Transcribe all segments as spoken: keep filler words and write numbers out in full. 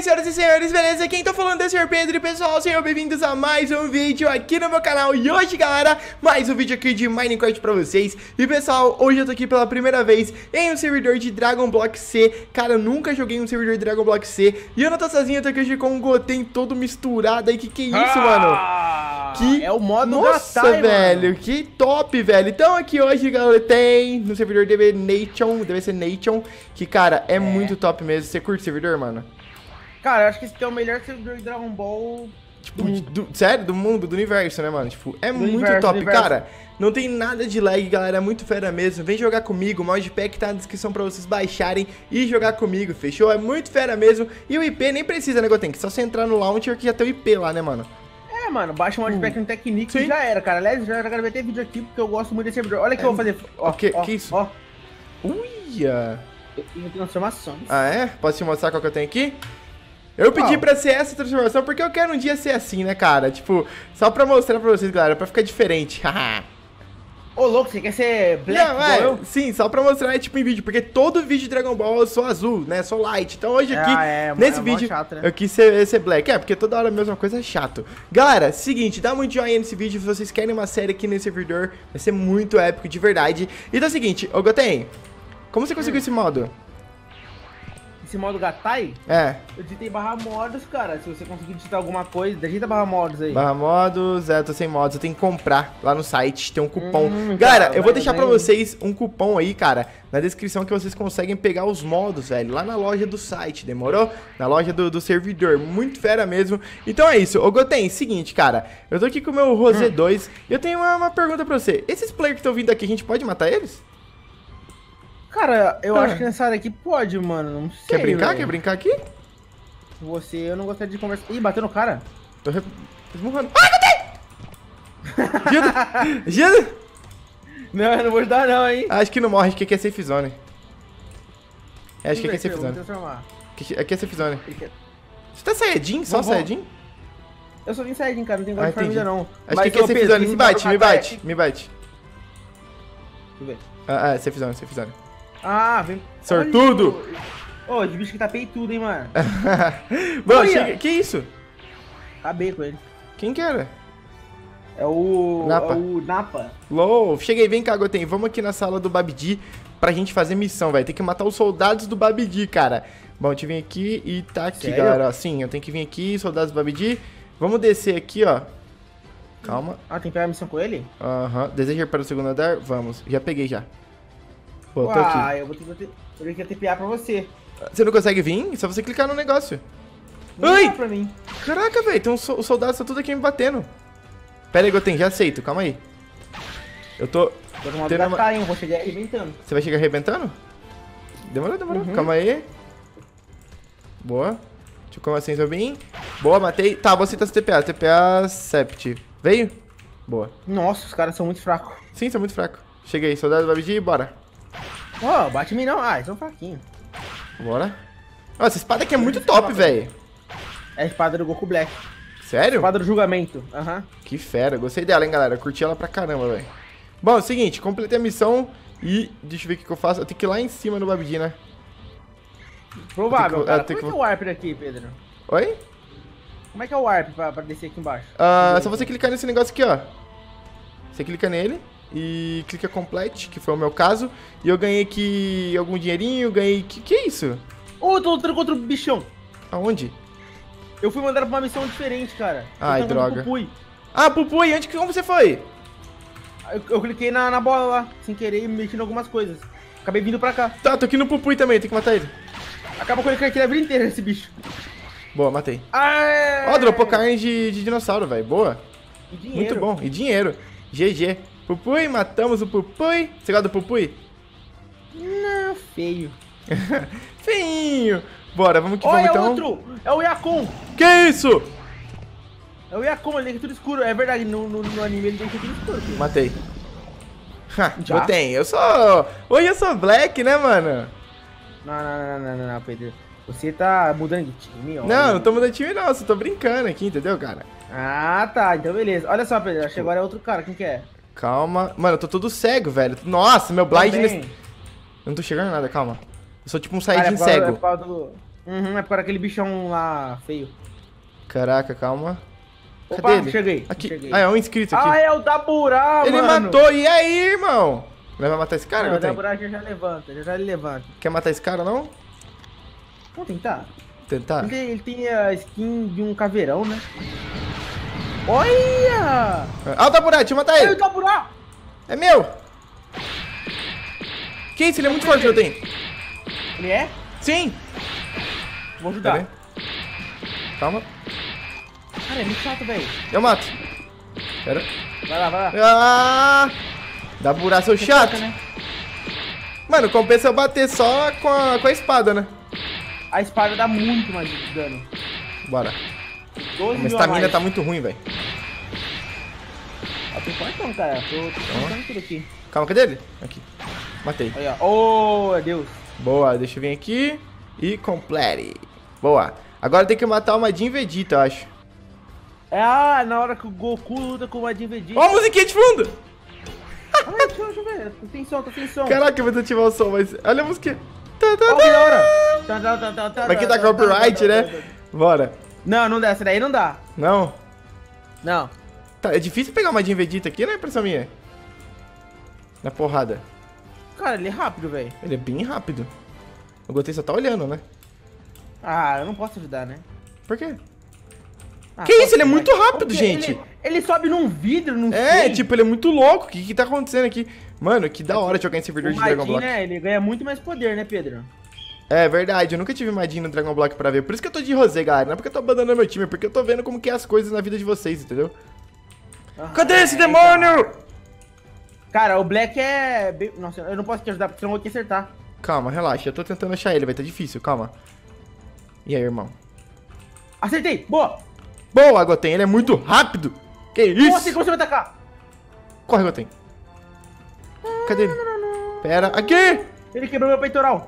aí, senhoras e senhores, beleza? Quem tá falando é o senhor Pedro e pessoal, sejam bem-vindos a mais um vídeo aqui no meu canal. E hoje, galera, mais um vídeo aqui de Minecraft pra vocês. E pessoal, hoje eu tô aqui pela primeira vez em um servidor de Dragon Block C. Cara, eu nunca joguei um servidor de Dragon Block C. E eu não tô sozinho, eu tô aqui hoje com um Goten todo misturado aí. Que que é isso, ah, mano? Que... É o modo Nossa, Gatai, velho, mano. Que top, velho. Então aqui hoje, galera, tem no servidor D B Nation, deve ser Nation, que, cara, é, é muito top mesmo. Você curte o servidor, mano? Cara, eu acho que esse aqui é o melhor servidor de Dragon Ball. Tipo, do, do, sério? Do mundo, do universo, né, mano? Tipo, é do muito universo, top. Cara, não tem nada de lag, galera. É muito fera mesmo. Vem jogar comigo. O modpack tá na descrição pra vocês baixarem e jogar comigo, fechou? É muito fera mesmo. E o I P nem precisa, né, Goten? Só você entrar no launcher que já tem o I P lá, né, mano? É, mano, baixa o modpack uh. no Technique e já era, cara. Aliás, já gravei até vídeo aqui porque eu gosto muito desse servidor. Olha o que é. eu vou fazer. Ó, o que, ó, que isso? Ó. Uia! Eu tenho transformações. Ah, é? Posso te mostrar qual que eu tenho aqui? Eu pedi oh. pra ser essa transformação porque eu quero um dia ser assim, né, cara? Tipo, só pra mostrar pra vocês, galera, pra ficar diferente. Ô, louco, você quer ser black Não, é, eu? Sim, só pra mostrar, tipo, em vídeo. Porque todo vídeo de Dragon Ball eu sou azul, né? Sou light. Então hoje aqui, ah, é, nesse é vídeo, chato, né? eu quis ser, ser black. É, porque toda hora a mesma coisa é chato. Galera, seguinte, dá muito joinha nesse vídeo se vocês querem uma série aqui nesse servidor. Vai ser muito épico, de verdade. Então é o seguinte, ô Goten, como você conseguiu hum. esse modo? Esse modo Gatai? É. Eu digitei barra modos, cara. Se você conseguir digitar alguma coisa, digita barra modos aí. Barra modos, é, eu tô sem modos. Eu tenho que comprar lá no site, tem um cupom. Hum, Galera, cara, eu vou deixar pra vocês um cupom aí, cara, na descrição que vocês conseguem pegar os modos, velho, lá na loja do site, demorou? Na loja do, do servidor, muito fera mesmo. Então é isso. Ô, Goten, seguinte, cara, eu tô aqui com o meu Rosé hum. dois e eu tenho uma, uma pergunta pra você. Esses players que estão vindo aqui, a gente pode matar eles? Cara, eu ah. acho que nessa área aqui pode, mano. Não sei. Quer brincar? Véio. Quer brincar aqui? Você, eu não gostaria de conversar. Ih, bateu no cara. Tô re... esmurrando. Ai, Goten! Gilda! Gilda! Não, eu não vou ajudar não, hein? Acho que não morre, acho que aqui é safe zone. É, acho que aqui é safe zone. Aqui é safe zone. Você tá saiyajin? Só saiyajin? Eu só vim saiyajin, cara. Não tem gosto de família, não. Acho Mas que aqui é safe zone. Me bate, me bate, me bate. Deixa eu ver. Ah, é, safe zone, safe zone. Ah, vem. Sortudo! Ô, oh, de bicho que tá peitudo, hein, mano. Bom, chega... Que isso? Acabei com ele. Quem que era? É o... Napa. É o Napa. LOL, cheguei, vem cá, Goten. Vamos aqui na sala do Babidi pra gente fazer missão, velho. Tem que matar os soldados do Babidi, cara. Bom, deixa eu vir aqui e tá aqui, Sério? galera. Ó, sim, eu tenho que vir aqui, soldados do Babidi. Vamos descer aqui, ó. Calma. Ah, tem que pegar a missão com ele? Aham. Uhum. Deseja ir para o segundo andar? Vamos. Já peguei, já. Pô, tô ah, aqui. eu vou ter que ter que T P A pra você. Você não consegue vir? É só você clicar no negócio. Não Ai! Dá pra mim. Caraca, velho. Então os soldados estão tudo aqui me batendo. Pera aí, Goten. Já aceito. Calma aí. Eu tô... Eu tendo uma... Cair, vou chegar arrebentando. Você vai chegar arrebentando? Demorou, demorou. Uhum. Calma aí. Boa. Deixa eu começar sem subir. Boa, matei. Tá, você tá T P A. T P A Sept. Veio? Boa. Nossa, os caras são muito fracos. Sim, são muito fracos. Cheguei, soldado do Babidi, bora. Ó, oh, bate em mim não. Ah, eles são fraquinhos. Bora. Ó, essa espada aqui é muito top, velho. É a espada do Goku Black. Sério? Espada do julgamento. Aham. Uhum. Que fera, gostei dela, hein, galera. Curti ela pra caramba, velho. Bom, é o seguinte, completei a missão e deixa eu ver o que, que eu faço. Eu tenho que ir lá em cima no Babidi, né? Provável, que, cara. Como que... é que o Warp aqui, Pedro? Oi? Como é que é o Warp pra, pra descer aqui embaixo? Ah, é só você clicar nesse negócio aqui, ó. Você clica nele e clica complete, que foi o meu caso. E eu ganhei aqui algum dinheirinho, ganhei... Que que é isso? Ô, oh, tô lutando contra o bichão. Aonde? Eu fui mandado pra uma missão diferente, cara. Ai, droga. Pupui. Ah, Pupui, onde que como você foi? Eu, eu cliquei na, na bola lá, sem querer, mexendo em algumas coisas. Acabei vindo pra cá. Tá, tô aqui no Pupui também, tem que matar ele. Acaba com ele aqui a vida inteira, esse bicho. Boa, matei. Ó, oh, dropou carne de, de dinossauro, velho. Boa. E dinheiro. Muito bom. E dinheiro. G G. Pupui, matamos o Pupui. Você gosta do Pupui? Não, feio. Feinho. Bora, vamos que oh, vamos é então. Outro. É o Yakon. Que isso? É o Yakon, ele tem tudo escuro. É verdade, no, no, no anime ele tem tudo escuro. Filho. Matei. Ha, Goten, eu sou... Hoje eu sou Black, né, mano? Não, não, não, não, não, Pedro. Você tá mudando de time, ó. Não, não tô mudando de time não, só tô brincando aqui, entendeu, cara? Ah, tá, então beleza. Olha só, Pedro, acho que agora é outro cara, quem que é? Calma. Mano, eu tô todo cego, velho. Nossa, meu blind... Nesse... Eu não tô chegando nada, calma. Eu sou tipo um saiyajin cego. É por causa do... Uhum, é por aquele bichão lá feio. Caraca, calma. Opa, Cadê ele? cheguei. Aqui. cheguei. Ah, é um inscrito aqui. Ah, é o Daburá, Ele mano. matou. E aí, irmão? Vai matar esse cara, Não, o Goten? Daburá já, já levanta, já já ele levanta. Quer matar esse cara, não? Vamos tentar. Tentar? Ele, tem- ele tem a skin de um caveirão, né? Olha! Ah, o Daburá, deixa eu matar Olha o ele. Daburá! É meu. Que isso? Ele é muito forte, Goten. Ele é? Sim. Vou Pera aí. ajudar. Calma. Cara, é muito chato, velho. Eu mato. Pera. Vai lá, vai lá. Ah! Daburá, seu chato. Toca, né? Mano, compensa eu bater só com a, com a espada, né? A espada dá muito mais de dano. Bora. doze Minha mil a estamina mais. tá muito ruim, velho. Ó, tem quanto, cara? Tô, tô tentando tudo aqui. Calma, cadê ele? Aqui. Matei. Olha, ó. Oh, Deus. Boa, deixa eu vir aqui e complete. Boa. Agora tem que matar o Majin Vegeta, eu acho. É, ah, na hora que o Goku luta com o Majin Vegeta. Ó a musiquinha de fundo! Ah, deixa, eu- deixa eu ver. Tô sem som, tô sem som. Caraca, eu vou desativar o som, mas olha a musiquinha. Tá, tá, Ó, que da tá. hora. Tá, tá, tá, tá, tá, Mas aqui tá, tá tá, copyright, tá, tá, né? tá, tá. Bora. Não, não dá. Essa daí não dá. Não? Não. Tá, é difícil pegar o Majin Vegeta aqui, né, impressão minha? Na porrada. Cara, ele é rápido, velho. Ele é bem rápido. O Goten só tá olhando, né? Ah, eu não posso ajudar, né? Por quê? Ah, Que posso isso? Ele é ajudar. muito rápido, Porque gente. Ele, ele sobe num vidro, não É, sei. tipo, ele é muito louco. O que que tá acontecendo aqui? Mano, que da hora jogar em servidor O de Dragon Majin, Block. né? Ele ganha muito mais poder, né, Pedro? É verdade, eu nunca tive Majin no Dragon Block pra ver. Por isso que eu tô de Rosé, galera. Não é porque eu tô abandonando meu time, é porque eu tô vendo como que é as coisas na vida de vocês, entendeu? Ah, Cadê esse é, demônio? então. Cara, o Black é... bem- Nossa, eu não posso te ajudar, porque senão eu vou te acertar. Calma, relaxa. Eu tô tentando achar ele, vai tá difícil, calma. E aí, irmão? Acertei! Boa! Boa, Goten, ele é muito rápido. Que isso? Como assim? Como você vai atacar? Corre, Goten. Cadê ele? Pera, aqui! Ele quebrou meu peitoral.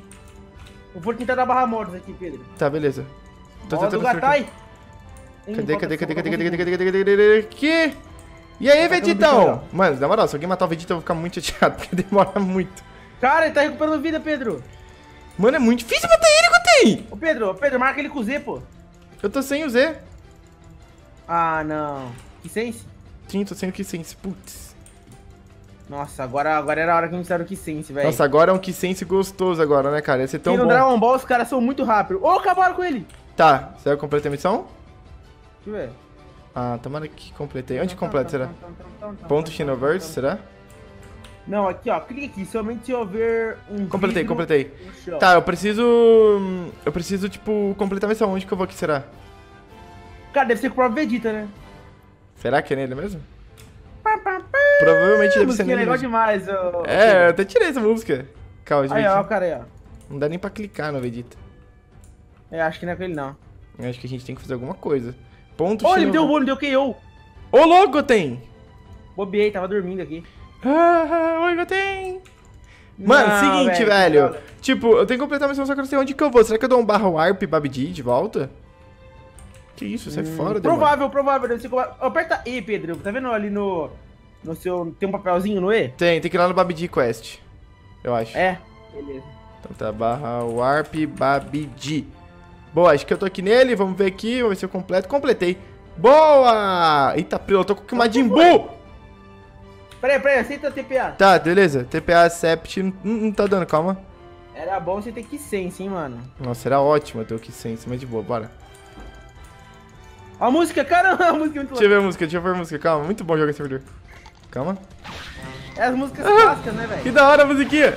Eu vou tentar dar barra mortos aqui, Pedro. Tá, beleza. Tô Modo tentando acertar. Gatai. Hum, Cadê, falta- cadê, cadê, falta cadê, cadê, cadê, um cadê, cadê, cadê, cadê, aqui? E aí, Tá atacando o Vegetão? bicho aí, Mano, na moral, se alguém matar o Vegeta, eu vou ficar muito chateado, porque demora muito. Cara, ele tá recuperando vida, Pedro. Mano, é muito difícil matar ele, Goten! Ô, Pedro, ô, Pedro, marca ele com Z, pô. Eu tô sem o Z. Ah, não. Que sense? Sim, tô sem o Kissense, putz. Nossa, agora, agora era a hora que a gente saiu do que sense, velho. Nossa, agora é um Kissense gostoso agora, né, cara? Ia ser tão E no bom. Dragon Ball os caras são muito rápidos. Ô, acabaram com ele. Tá, você vai completar a missão? Deixa eu ver. Ah, tomara que completei. Onde completa, será? Ponto Xenoverse, será? Não, aqui, ó. Clique aqui. Somente se houver um Completei, vidro completei. no chão. Tá, eu preciso... Eu preciso, tipo, completar a missão. Onde que eu vou aqui, será? Cara, deve ser com o próprio Vegeta, né? Será que é nele mesmo? Provavelmente deve ser Musiquinha nele legal mesmo. demais, ô. É, eu até tirei essa música. Calma, Aí, ó, gente. cara aí, ó. Não dá nem pra clicar no Vegeta. É, acho que não é com ele, não. Eu acho que a gente tem que fazer alguma coisa. Ponto Ô, ele me deu Xenoverse. bônus, deu K O. Ô, louco, tem! Bobiei, tava dormindo aqui. Ah, oi, Goten! Mano, Não, seguinte, velho, velho. droga. Tipo, eu tenho que completar a missão, só que eu não sei onde que eu vou. Será que eu dou um barra warp Babidi de volta? Que isso, sai fora, demônio. Provável, provável. Deve ser com... Aperta E, Pedro. Tá vendo ali no... No seu... Tem um papelzinho no E? Tem, tem que ir lá no Babidi Quest. Eu acho. É. Beleza. Então tá, barra warp Babidi. Boa, acho que eu tô aqui nele. Vamos ver aqui, vamos ver se eu completo. Completei. Boa! Eita, eu tô com o Majin Buu! Pera aí, pera aí. Aceita T P A. Tá, beleza. T P A Sept não, não tá dando, calma. Era bom você ter que sense, hein, mano. Nossa, era ótimo eu ter o Kissense, mas de boa, bora. A música, caramba, a música é muito Deixa eu louca. ver a música, deixa eu ver a música, calma. Muito bom jogar esse servidor. Calma. É as músicas clássicas, né, Que velho? da hora a musiquinha!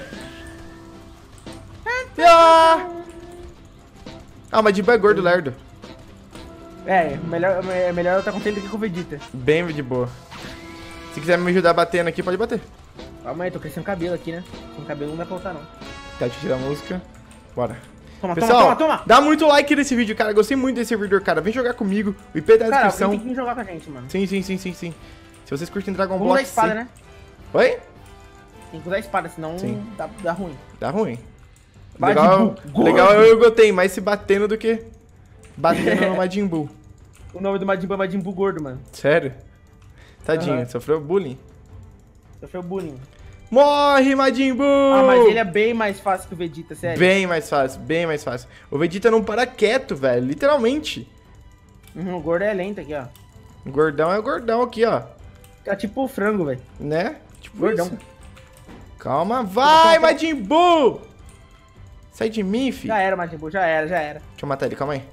Ah, ah mas de é gordo, lerdo. É, melhor, é melhor eu estar com ele do que com o Vegeta. Bem de boa. Se quiser me ajudar batendo aqui, pode bater. Calma aí, tô crescendo cabelo aqui, né? Com cabelo não dá pra voltar, não. Tá, deixa eu tirar a música. Bora. Toma, Pessoal, toma, toma, toma! dá muito like nesse vídeo, cara. Gostei muito desse servidor, cara. Vem jogar comigo. O I P tá na Cara, descrição. alguém tem que jogar com a gente, mano. Sim, sim, sim, sim, sim. Se vocês curtem Dragon Vamos Block... usar espada, sim. né? Oi? Tem que usar espada, senão Sim. dá, dá ruim. Dá ruim. Majin Legal, Buu, legal gordo. eu e o Goten, mais se batendo do que batendo no Majin Buu. O nome do Majin Buu é Majin Buu gordo, mano. Sério? Tadinho, Aham. sofreu bullying. Sofreu bullying. Morre, Majin Buu! Ah, mas ele é bem mais fácil que o Vegeta, sério. Bem mais fácil, bem mais fácil. O Vegeta não para quieto, velho, literalmente. Uhum, o gordo é lento aqui, ó. O gordão é o gordão aqui, ó. Tá tipo o frango, velho. Né? Tipo Gordão. isso. Calma, vai, Majin Buu! Sai de mim, filho. Já era, Majin Buu, já era, já era. Deixa eu matar ele, calma aí.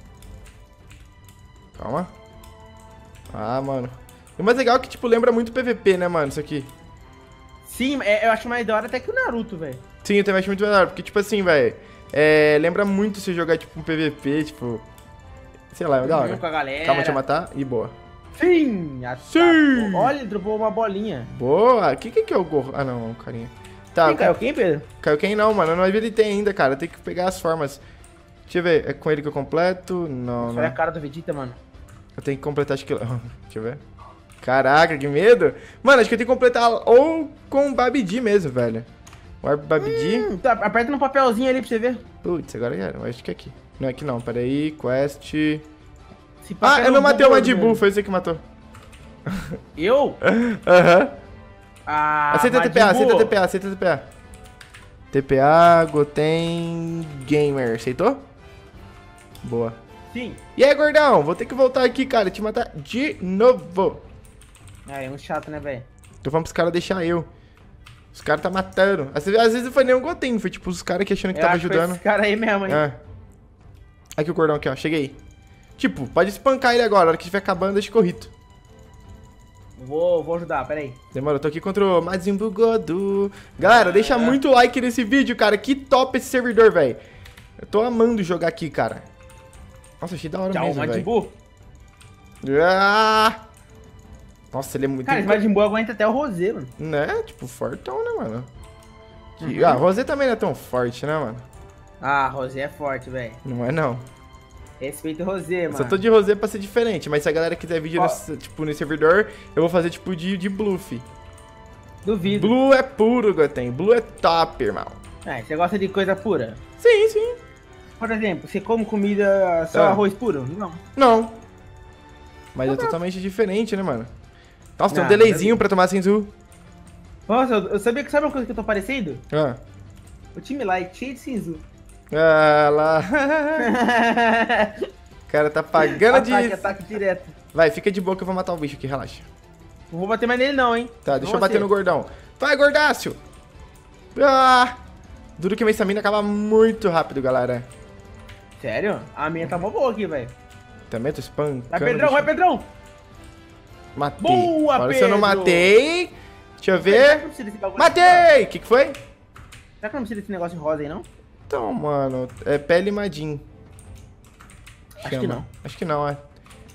Calma. Ah, mano. E o mais legal é que, tipo, lembra muito P V P, né, mano, isso aqui. Sim, é, eu acho mais da hora até que o Naruto, velho. Sim, eu também acho muito melhor, porque, tipo assim, velho, é, lembra muito você jogar, tipo, um P V P, tipo, sei lá, é da hora. Com a galera. Calma, deixa eu matar e boa. Sim! Sim! Olha, ele dropou uma bolinha. Boa! O que, que que é o gorro? Ah, não, carinha. Tá, Quem caiu? Quem, Pedro? Caiu quem não, mano, eu não habilitei ainda, cara, tem que pegar as formas. Deixa eu ver, é com ele que eu completo? Não, Olha a não. cara do Vegeta, mano. Eu tenho que completar, acho que... Deixa eu ver. Caraca, que medo! Mano, acho que eu tenho que completar ou com o Babidi mesmo, velho. O Babidi. Hum, tá, aperta no papelzinho ali pra você ver. Putz, agora já era. Eu acho que é aqui. Não é aqui não, peraí. Quest. Se pá, Ah, pega eu não no matei o Google, Majin Buu, velho. foi você que matou. Eu? Aham. Ah, Aceita Majin T P A, Buu. aceita T P A, aceita T P A. T P A, Goten Gamer. Aceitou? Boa. Sim. E aí, gordão? Vou ter que voltar aqui, cara, te matar de novo. Ah, é um chato, né, velho? Tô falando pros caras deixar eu. Os caras tá matando. Às vezes, às vezes não foi nem um Goten, foi tipo os caras que achando que Eu tava acho que foi ajudando. esse cara aí mesmo, hein? É. Aqui o gordão aqui, ó. Cheguei. Tipo, pode espancar ele agora. A hora que estiver acabando, deixa corrido. Vou, vou ajudar, peraí. Demorou, tô aqui contra o Majin Buu Godu. Galera, deixa muito like nesse vídeo, cara. Que top esse servidor, velho. Eu tô amando jogar aqui, cara. Nossa, achei da hora Tchau, mesmo, Majin velho. Buu. Ah! Nossa, ele é muito... Cara, esse Majin Buu aguenta até o Rosé, mano. Né? Tipo, fortão, né, mano? Que- Uhum. Ah, Rosé também não é tão forte, né, mano? Ah, Rosé é forte, velho. Não é, não. Respeita o Rosé, Eu mano. só tô de Rosé pra ser diferente, mas se a galera quiser vídeo, Ó. nesse, tipo, nesse servidor, eu vou fazer, tipo, de, de Blue, fi. Duvido. Blue é puro, Goten. Blue é top, irmão. É, você gosta de coisa pura? Sim, sim. Por exemplo, você come comida só Ah. arroz puro? Não. Não. Mas é totalmente diferente, né, mano? Nossa, tem um Ah, delayzinho pra tomar Senzu. Nossa, eu, eu sabia que sabe uma coisa que eu tô parecendo? Ah. O time light cheio de Sinzu. Ah, lá. O cara tá pagando Ataque, de... ataque direto. Vai, fica de boa que eu vou matar o bicho aqui, relaxa. Não vou bater mais nele não, hein? Tá, deixa Não eu bater você. no gordão. Vai, gordácio! Ah! Duro que minha estamina acaba muito rápido, galera. Sério? A minha tá mó boa aqui, velho. Também tô espancando. Vai, Pedrão, o vai, bicho. Pedrão! Matei. Boa, Agora se eu não Pedro! matei... Deixa eu Será que eu ver... não preciso desse bagulho? Matei! O que que foi? Será que eu não preciso desse negócio rosa aí, não? Então, mano, é pele Majin. Acho que Chama. não. Acho que não, é.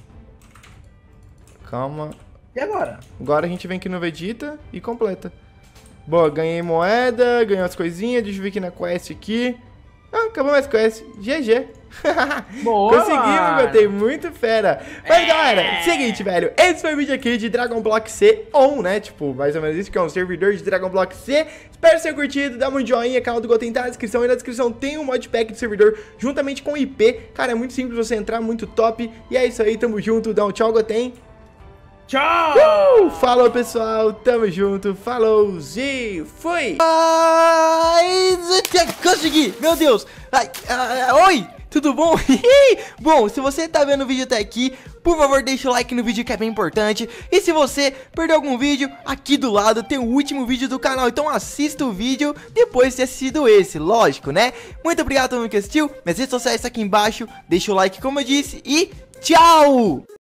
Calma. E agora? Agora a gente vem aqui no Vegeta e completa. Boa, ganhei moeda, ganhei umas coisinhas. Deixa eu ver aqui na quest aqui. Ah, acabou mais quest. G G. Boa, Conseguimos, mano. botei muito fera. Mas, galera, seguinte, velho. Esse foi o vídeo aqui de Dragon Block C on, né? Tipo, mais ou menos isso, que é um servidor de Dragon Block C. Espero que vocês tenham curtido. Dá um joinha, canal do Goten tá na descrição. E na descrição tem um modpack do servidor, juntamente com o I P. Cara, é muito simples você entrar, muito top. E é isso aí, tamo junto. Dá um tchau, Goten. Tchau! Uh, falou, pessoal. Tamo junto. Falou e fui. Ai, consegui! Meu Deus! Ai, ah, oi! Tudo bom? Bom, se você tá vendo o vídeo até aqui, por favor deixa o like no vídeo que é bem importante. E se você perdeu algum vídeo, aqui do lado tem o último vídeo do canal. Então assista o vídeo depois de ter assistido esse, lógico, né? Muito obrigado a todo mundo que assistiu. Minhas redes sociais estão aqui embaixo. Deixa o like como eu disse e tchau!